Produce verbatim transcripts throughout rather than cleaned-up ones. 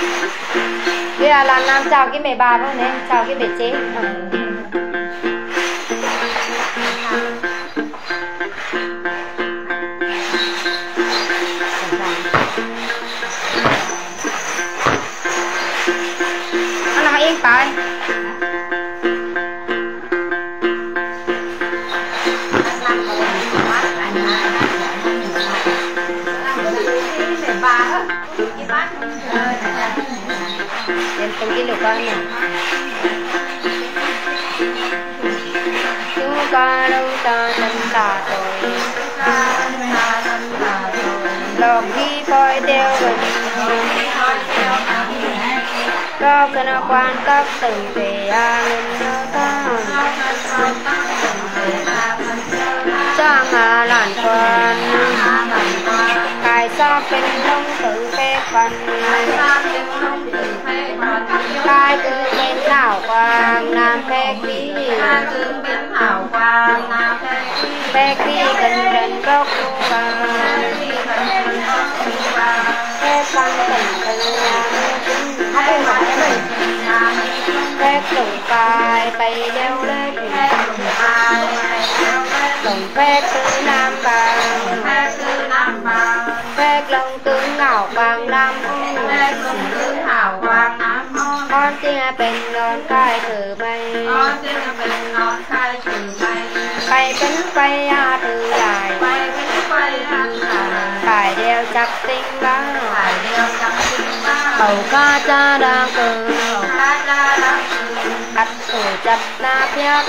Bây giờ là làm chào cái mẹ bà luôn đấy, chào cái mẹ chế. Nó nằm yên tại. Em từng cái lục con này. Chúng ta đâu ta thân là tội, lộc đi phơi đeo gần, lo cái nó quan tất từng về an ninh ta, trang hà làn quan, cài sao bên đông tự phê phần. Khai tư bên thảo quang nam phê ký, phê ký gần gần gốc vàng, phê văn tình tình phê lùng bài bày đeo lên, lùng phê tư nam vàng, phê lông tướng ngạo vàng nam con tiếng bên ngon khai thử mây, bay bánh bay a từ lại, phải đeo chặt tinh lá, bầu ca cha đang cười, đặt thủ chặt na phép,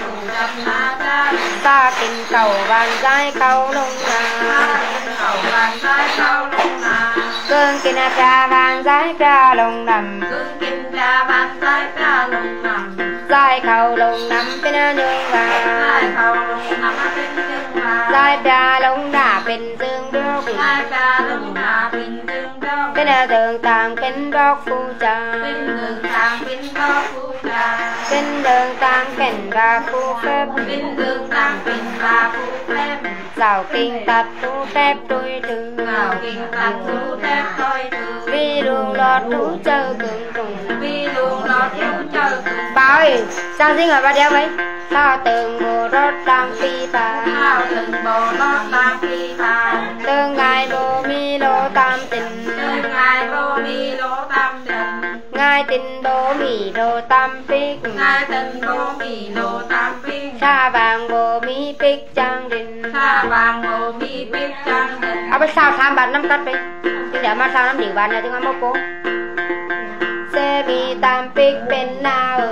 ta kinh cầu vàng dai cầu lông na, cương kinh cha vàng dai cha lông nằm, dai cầu lông nằm bên nương vàng, dai cha lông đà bên dương đốc, bên đường tàng bên góc phu trà, bên đường tàng bên và phu phép, dạo kinh tật tu phép đôi từ, vì luôn lọt thú chơi cứng trùng, bà ơi sao riêng ở bà đeo vậy, sao từng bộ rót đang phi bà, từng ngày bộ mi lô tam tình, ngài tình bộ mi lô tam phích, xa vàng bộ mi phích trang đình, à bây sao tham bạn năm cắt vậy, thì để mà sao năm điều bạn là tiếng anh mô cố, xe mi tam phích bên nào,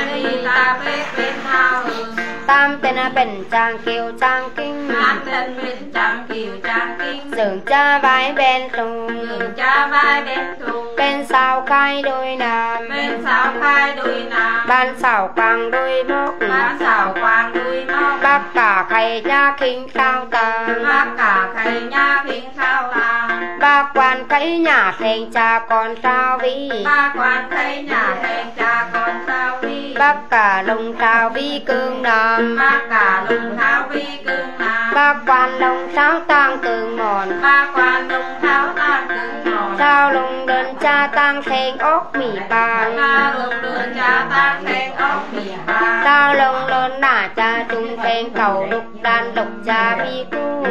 tam tên là bên trang kiều trang kinh, dường cha vai bên trùng, bên sao khai đôi nam, ban sao quang đôi mốc, bác cả khay nha khinh khao tàng, bác quan khay nhà thành cha con sao vi, bác cả lông sao vi cương nam, bác quan lông sao tăng cương mòn, sao lông đơn cha tăng thành ốc mì bàng, sao lông đơn nả cha trung thành cầu lục đan lục cha mi cu,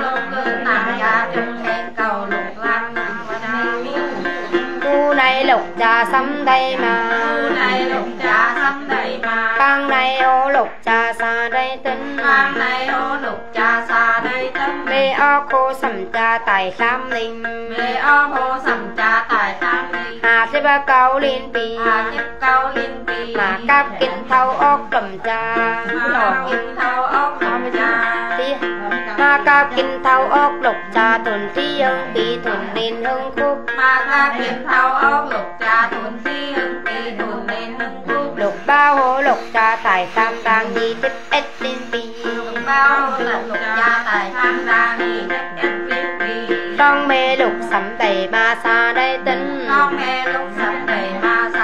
cu này lục cha sắm đây mà, càng này ô lục cha xa đây tính, mê o cô sầm cha tài khám linh, hà sẽ ba câu liên bì, mà cáp kinh thâu ốc cầm cha, mà cáp kinh thâu ốc lục cha thuần tri hưng bì thuần nên hưng khúc, lục bao hô lục cha tài tam đang đi tiếp ết liên bì, con mê lục sắm đầy ma xa đây tính,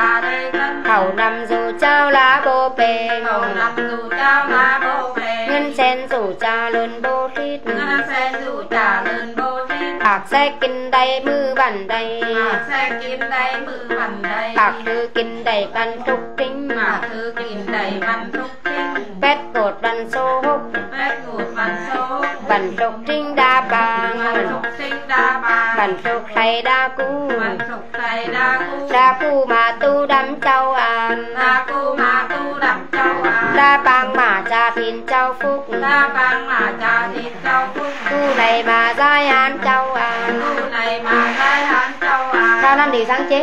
khẩu nằm dù trao lá bô bê, ngân sen rủ cha lớn bô thít ngân sen rủ cha lớn bô thít bạc xe kinh đầy mư bàn đầy bạc xe kinh đầy mư bàn đầy bạc thư kinh đầy văn trúc trinh bạc thư kinh đầy văn trúc trinh vét cột văn số húc vét cột văn số văn trúc trinh đa bàng văn trúc trinh đa bàng văn trúc thầy đa cu văn trúc thầy đa cu đa cu mà tu đắm châu an đa cu mà tu đắm châu an đa bàng mà cha thìn châu phúc đa bàng mà cha thìn châu phúc tu này mà giai an châu an tu này mà giai an châu an sao năm đi sáng chế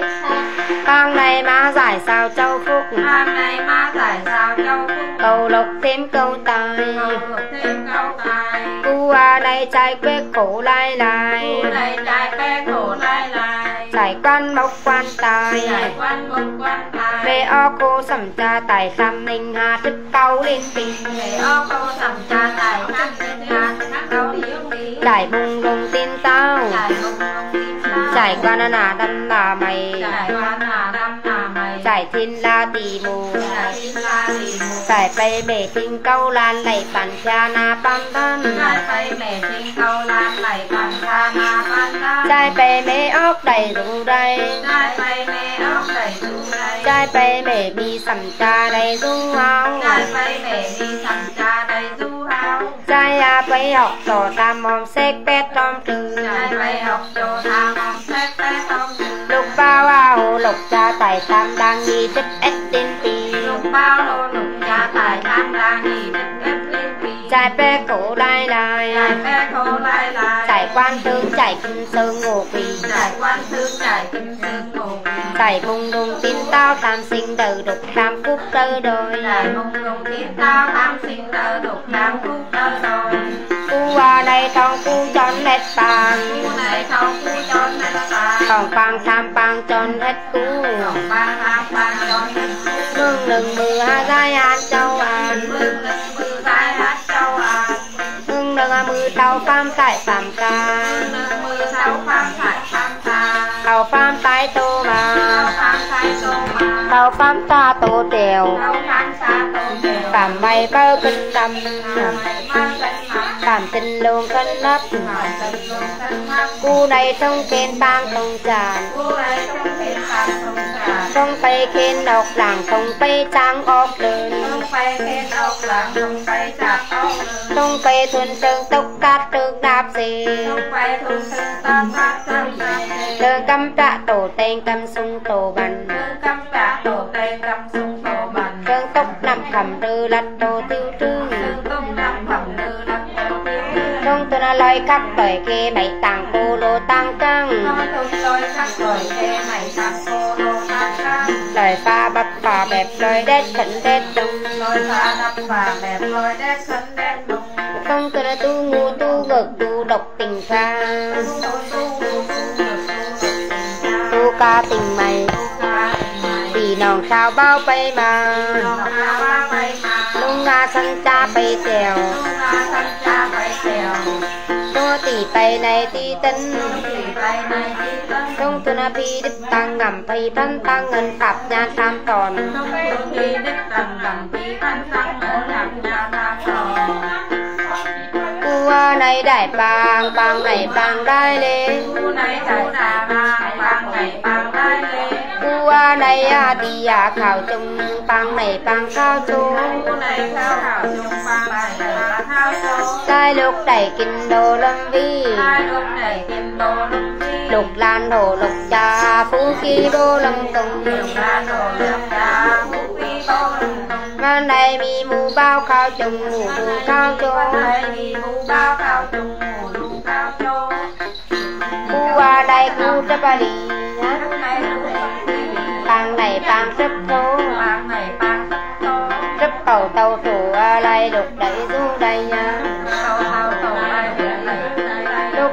bang này mà giải sao châu phúc bang này mà giải sao châu phúc cầu lộc thêm câu tài cầu lộc thêm câu tài cu à này trai quê khổ lai lai cu này trai quê khổ lai lai trải quan mốc quan tài trải quan mốc quan tài về o cô sẩm cha tài kham ninh hà thức cao lên tình về o cô sẩm cha tài kham ninh hà thức cao lên tình trải bùng lùng tin tao trải bùng lùng tin tao trải qua na nà đâm là mày trải qua nà đâm là mày trải thiên la tỳ mù trải thiên la tỳ mù trải bay bể tinh câu lan lạy bản cha na pan tan trải bay bể tinh câu lan lạy bản cha na pan tan trải bay mê ốc đầy rủ đầy trải bay mê ốc đầy rủ đầy trải bay bể bi sẩm cha đầy du áo trải bay bể bi sẩm cha đầy du áo trải à bay học trò tam mong xếp pét trong trừ trải bay học trò tam mong xếp pét trong trừ lục bao à hồ lục cha tài tam đang đi chất ếch tên tì lục bao hồ lục cha tài tam đang đi chất ếch tên tì trải pe cổ lai lai trải pe cổ lai lai trải quan tướng trải kinh sơn ngộ quỳ trải quan tướng trải kinh sơn ngộ quỳ trải bùng đùng tin tao tam sinh đời đục tam cúc tơ đôi trải bùng đùng tin tao tam sinh đời đục tam cúc tơ đôi cu à đây trong cu chọn hết bàn cu này trong cu chọn hết bàn còn pang tham pang chọn hết cu còn pang tham pang chọn hết cu mừng đừng mưa ha giai an châu an mừng đừng mưa giai an châu an mừng đừng mưa tàu pham tại pham ca mừng đừng mưa tàu pham tại pham ca tàu pham tại tô mà tàu pham tại tô mà tàu pham ta tô tèo tàu pham ta tô tèo cảm mày bao kinh tâm cảm mày bao kinh tâm cảm tình luôn cân nắp cu này trong kênh bang tông tràn trong bay kênh độc làng trong bay trang ốc đơn trong bay thuần sơn tốc cát trường đạp gì đường căm trạ tổ tên căm sung tổ bắn đường tốc nằm khẩm rư lật tổ tiêu trương trong tôi là lời cắt bởi kê mày tàng cô lô tăng căng lời pha bắp phà bẹp lời đét khẩn đét đông không tôi là tu ngu tu ngược tu độc tình pha tu ca tình mày vì nòng sao bao bay mà lung nga sân cha bay tèo cho tỷ tay này ti tân trong tôi là bi đức tăng ngầm phi thân tăng ngân pháp nha tam tròn cu này đại bang bang này bang đai lê cu này à đi à khảo chung bang này bang cao chung trai lục đẩy kinh đô lâm vi lục lan hồ lục cha phú kỳ đô lâm tùng mà này mi mù bao cao chung mù mù cao chung cu à đây cu chấp bà đi bang này bang rất thô rất cầu tàu thủ lại lục đẩy du đây nha lục lan mời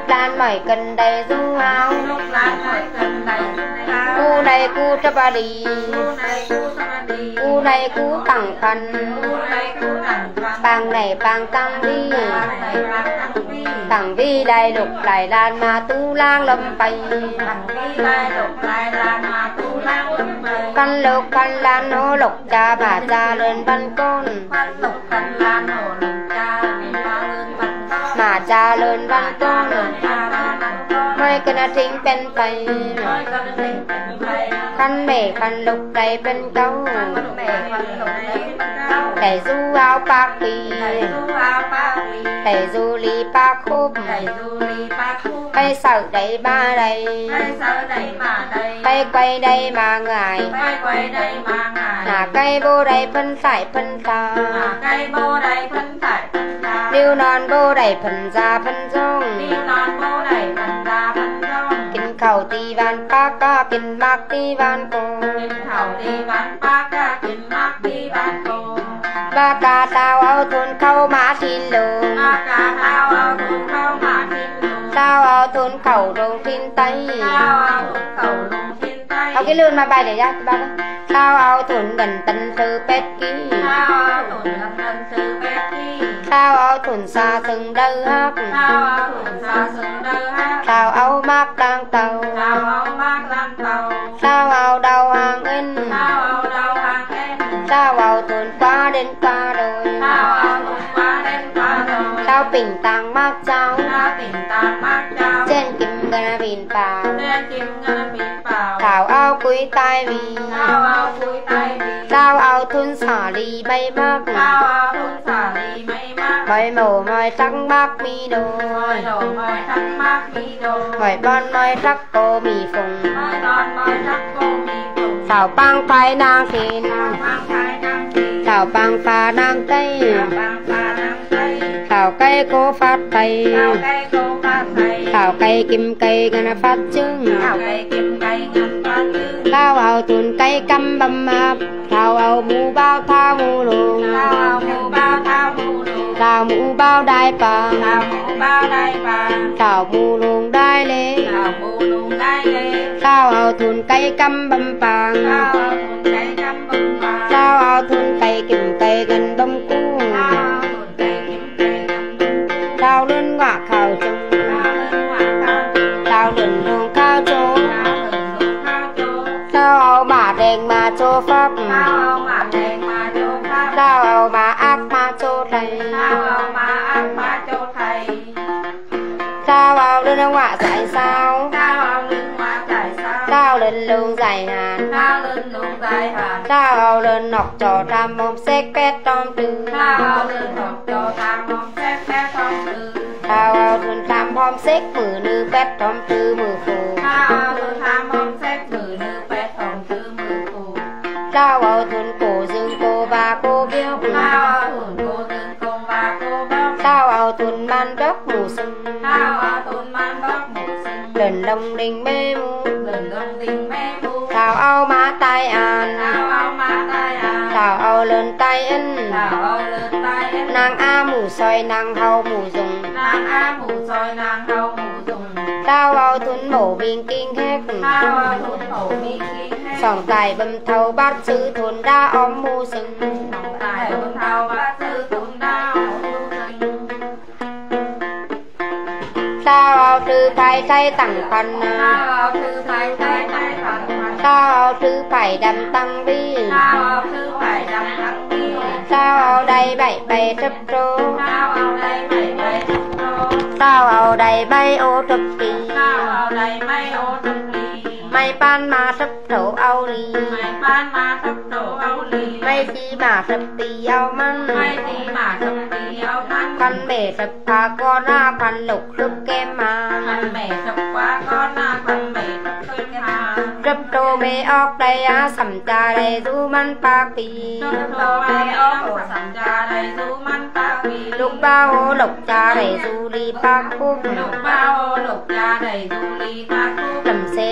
hỏi cần đầy du áo lúc lán hỏi cần đầy du áo cu này cu cho bà đi cu này cu cho bà đi cu này cu tặng khăn cu này cu tặng khăn bang này bang tăng đi bang này bang tăng đi tặng vi đại lục lại đàn mà tu lang lâm bay tặng vi đại lục lại đàn mà tu lang lâm bay căn lục căn lan hô lục cha bà cha lên ban con căn lục căn lan hô lục cha lên ba lên ban con mà cha lên ban con lên cha ban con ไม่กันทิ้งเป็นไปไม่กันทิ้งเป็นไปคันเมฆคันลุกใจเป็นเก้าคันเมฆคันลุกใจเป็นเก้าแต่สู้เอาปากปีแต่สู้เอาปากปีแต่สู้ลีปากคุบแต่สู้ลีปากคุบไปเสิร์ฟได้มาได้ไปเสิร์ฟได้มาได้ไปไกวได้มาง่ายไปไกวได้มาง่ายหาไก่โบได้เพิ่นใส่เพิ่นตาหาไก่โบได้เพิ่นใส่เพิ่นตาดิวนอนโบได้เพิ่นจาเพิ่นจ้องดิวนอนโบได้เพิ่นตาเพิ่นจ้องกินข้าวตีบ้านปากก็กินมักตีบ้านโกกินข้าวตีบ้านปากก็กินมักตีบ้านโกบากาตาวเอาทุนเข้ามาทินลงบากาเท้าเอาทุนเข้ามาทินลงตาวเอาทุนเข่าลงทินไตเท้าเอาทุนเข้าลงทินใต้เอาcái lươn mà bài để ra ba đó tao ao thuần gần tân sư pet ký เท้าเอาทุนกำนันซื้อเป็ดที่ tao ao thuần xa sừng đơ hấp เท้าเอาทุนซาซึงเด้อฮะ tao ao mắc đang tàu เท้าเอามากลำเต่า tao ao đầu hàng in เท้าเอาดาวหางเอ็น tao ao thuần qua đến qua rồi เท้าเอาทุนมาเล่นปลาโดย tao bình tàng mắc cháu เท้าปิ่นตามมากเจ้า trên kim gana bình bà เล่นจิ้มเงินปิ่นเปล่า tao ao quý tai vì เท้าเอาคุยไตดี tao ao thuần xả lì bay mắc เท้าเอาทุนสาลีไม่มาก mỏi mổ mỏi trắng mắc mi มอย đôi โดมอยทั้งมากมีโด mỏi bon mỏi trắc cô mì phùng มอยตอนมอยทั้งโกมีผง sào băng phái nàng thìn บางชายนางตี sào băng phá nàng tây บางปลานางไต sào cây cô phát tây เท้าไก่โกปลาไทย sào cây kim cây ngana phát trứng เท้าไก่เก็บไก่เงินปลาตื้อ sao ao tuần cây căm bầm mập sao ao mũ bao thao mũ luồng เท้าเอาหมูบ้าเท้าหมูดู sao mũ bao đai bà เท้าหมูบ้าได้ปลา sao mũ luồng đai lê เท้าหมูลุงได้เลย sao ao tuần cây căm bầm bàng เท้าเอาทุนไก่กำบึงปลา sao ao tuần cây kim cây gần đông cuông เท้าเอาทุนไก่กิมไก่กำบึง sao lên ngọa khảo chung เท้าเล่นหวานเท้า sao lên luồng khao chố เท้าเล่นลูกข้าวโจ sao ao mà đèn mà chô pháp เท้าเอาหมาแดงมาโจข้าว sao ao mà ác mà chô thầy เท้าเอามาอักมาโจไทย sao ao lên ngọa dạy sao เท้าเอาลึงมาจ่ายเท้า sao lên luồng dài hàn เท้าเล่นลูกใจหา sao ao lên nọc trò tham mồm xếp pet trong trừ เท้าเอาเล่นดอกโจตามมองแซ่บแซ่บทองลือ sao ao thuần tham mồm xếp mử nư pet trong trừ mử phù เท้าเอาเล่นทามมองแซ่บมือลือแปดทองลือมือกู sao ao thuần cổ dương cô và cô biếu เท้าเอาทุนโกดึงกงว่าโกบ้อง sao ao thuần man đốc mù sưng เท้าเอาทุนมันบอกหมูสิง lần lông đình mê mù เดินลงดิ่งแม่บู sao ao má tai เท้า an เอามาตายอ่ะ sao ao lên tai ân เท้าเอาเลินตายเอ็น nàng a mù soi nàng hầu mù dùng นางอาหมูซอยนางเฮาหมูจุ่ม sao ao thuần mổ bình kinh hết เท้าเอาทุนโหมีขี้แห้ง sòng tài bầm thầu bát sư thuần đa óm mù sưng ตายบนเท้าบ้าซื้อทุนดาวดูสิ sao ao trừ phải thay tặng phần เท้าเอาคือไทยไทยไทยฝันฝัน sao ao trừ phải đầm tăng vi เท้าเอาคือไผ่ดำทั้งปี sao ao đầy bảy bảy trấp trô เท้าเอาใดไผ่ใบทุกโต sao ao đầy bay ô trấp kỳ เท้าเอาใดไม่โอทุกปี mày pan mà trấp trổ ao lì ไม่ป้านมาทับโตเอาลี mày chi mà trấp tì ao măng ไม่ตีหมาทับปีเอามัน khăn bể trấp phá con ra khăn lục rực kem มัน mà แม่ทับกว่าก็หน้าพันแม่ทับขึ้นมา trấp trô mê óc đầy á sầm cha đầy du măn pa pì จนโตไปอ้อมสัญญาได้รู้มันปากปี lúc bao ô lục cha đầy du li pa khúc ลูกเป้าลูกยาได้ดูลีปากคู่ lầm xe vô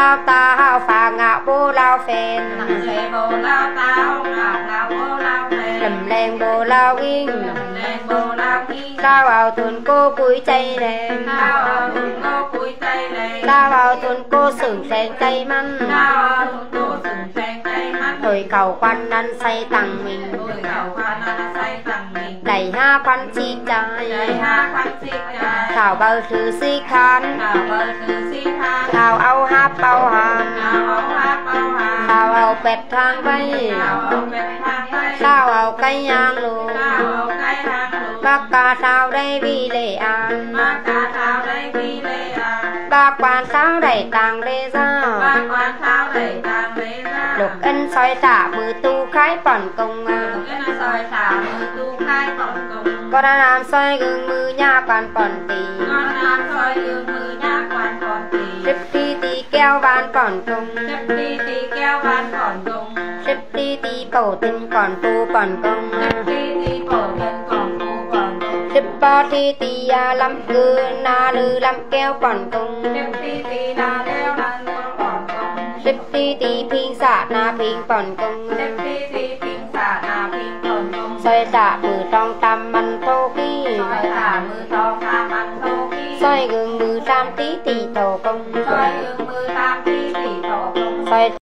lao ta hao phà ngạo bô lao phèn nằm lê bồ lao tao ngạo ngạo bồ lao phèn lầm lên bô lao kinh lầm lên bồ lao kinh lao vào tuần cô cúi chay đèn lao vào tuần cô cúi chay đèn lao vào tuần cô sừng sen chay măng lao vào tuần cô sừng sen chay măng hồi cầu quan ăn say tặng mình hồi cầu quan ăn say tặng mình đầy ha quan chi trái đầy ha quan chi trái thảo bờ thứ si khán thảo bờ thứ si khán thảo áo háp bao hàm thảo áo háp bao hàm thảo áo bẹt thang vây thảo áo bẹt thang vây thảo áo cây nhang lù thảo áo cây hang lù bác ca thảo đây vì lễ an bác ca thảo đây vì lễ an bác quan thảo đầy tàng lê ra bác quan thảo đầy tàng lê ra lục ân soi tả mưa tu khai bỏn công lục ân soi tả mưa tu khai bỏn công con đã làm soi gương mưa nha quan bỏn tì con làm soi gương mưa nha quan bỏn tì rip ti ti keo van bỏn công rip ti ti keo van bỏn công rip ti ti bổ tinh còn tu bỏn công rip ti ti bổ tinh còn tu bỏn công rip bo ti ti à lắm cư na lư lắm keo bỏn công rip ti ti na leo na leo bỏn công rip ti ti phinh xạ na phinh bỏn công rip ti ti phinh xạ na phinh bỏn công soi tả mưa trong tam man thô ki soi tả mưa trong tam man thô ki soi gương mưa tam tí tì thổ công soi gương mưa tam tí tì thổ công soi